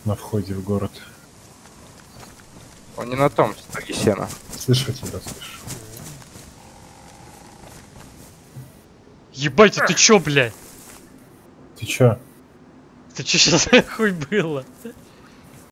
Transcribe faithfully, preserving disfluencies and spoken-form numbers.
на входе в город. Он не на том стоге сена. Слышу тебя, слышу. Ебать, ты чё, блядь? Ты чё? Ты чё сейчас хуй было?